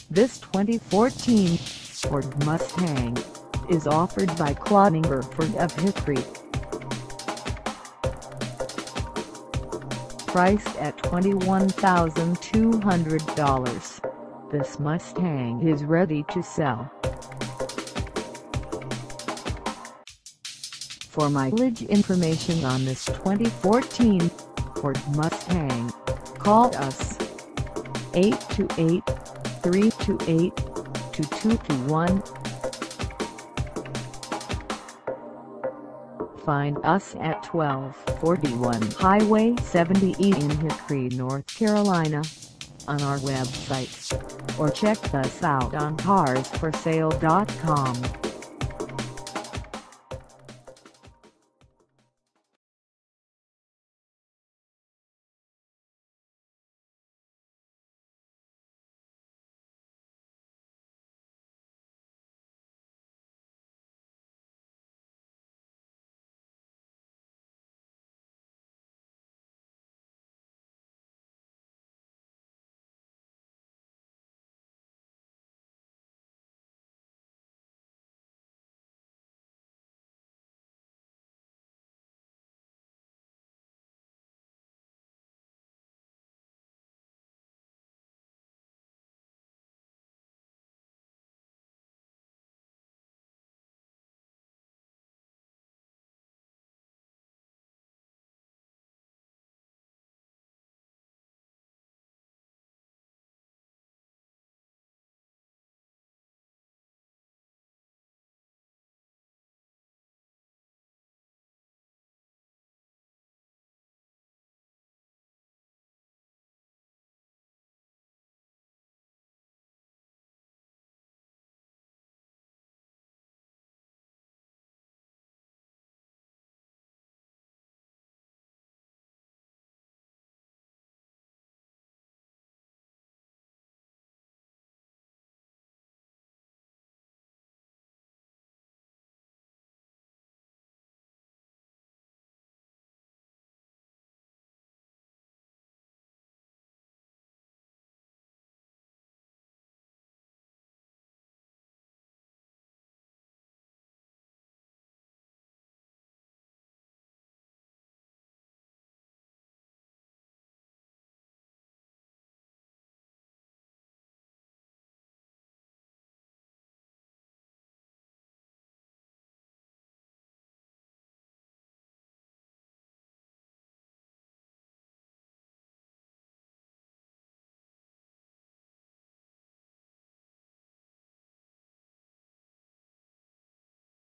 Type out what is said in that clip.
This 2014 Ford Mustang is offered by Cloninger Ford of Hickory. Priced at $21,200, this Mustang is ready to sell. For mileage information on this 2014 Ford Mustang, call us 828-328-2221. Find us at 1241 Highway 70 in Hickory, North Carolina, on our website, or check us out on carsforsale.com.